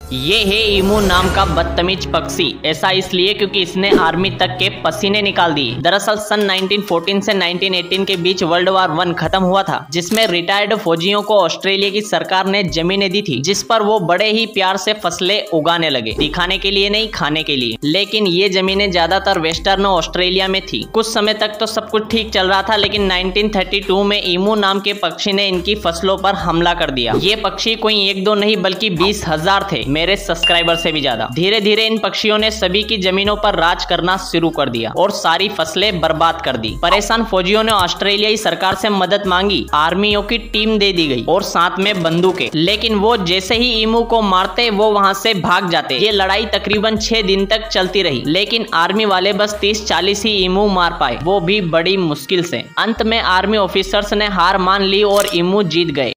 ये है ईमू नाम का बदतमीज पक्षी। ऐसा इसलिए क्योंकि इसने आर्मी तक के पसीने निकाल दिए। दरअसल सन 1914 से 1918 के बीच वर्ल्ड वार 1 खत्म हुआ था, जिसमें रिटायर्ड फौजियों को ऑस्ट्रेलिया की सरकार ने जमीनें दी थी, जिस पर वो बड़े ही प्यार से फसलें उगाने लगे, दिखाने के लिए नहीं, खाने के लिए। लेकिन ये जमीनें ज्यादातर वेस्टर्न ऑस्ट्रेलिया में थी। कुछ समय तक तो सब कुछ ठीक चल रहा था, लेकिन 1932 में ईमू नाम के पक्षी ने इनकी फसलों पर हमला कर दिया। ये पक्षी कोई एक दो नहीं बल्कि 20,000 थे, मेरे सब्सक्राइबर से भी ज्यादा। धीरे धीरे इन पक्षियों ने सभी की जमीनों पर राज करना शुरू कर दिया और सारी फसलें बर्बाद कर दी। परेशान फौजियों ने ऑस्ट्रेलियाई सरकार से मदद मांगी। आर्मियों की टीम दे दी गई और साथ में बंदूकें, लेकिन वो जैसे ही ईमू को मारते वो वहां से भाग जाते। ये लड़ाई तकरीबन 6 दिन तक चलती रही, लेकिन आर्मी वाले बस 30-40 ही ईमू मार पाए, वो भी बड़ी मुश्किल से। अंत में आर्मी ऑफिसर्स ने हार मान ली और ईमू जीत गए।